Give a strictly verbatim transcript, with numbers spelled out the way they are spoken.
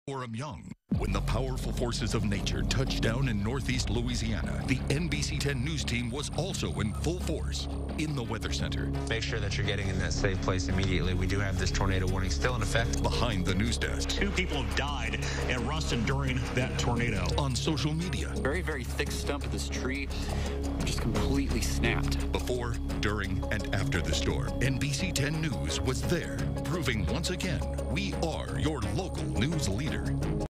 Orem Young. When the powerful forces of nature touched down in northeast Louisiana, the N B C ten News team was also in full force in the Weather Center. Make sure that you're getting in that safe place immediately. We do have this tornado warning still in effect. Behind the news desk. Two people have died at Ruston during that tornado. On social media. Very, very thick stump of this tree just completely snapped. Before, during, and after the storm, N B C ten News was there, proving once again we are your local news leader.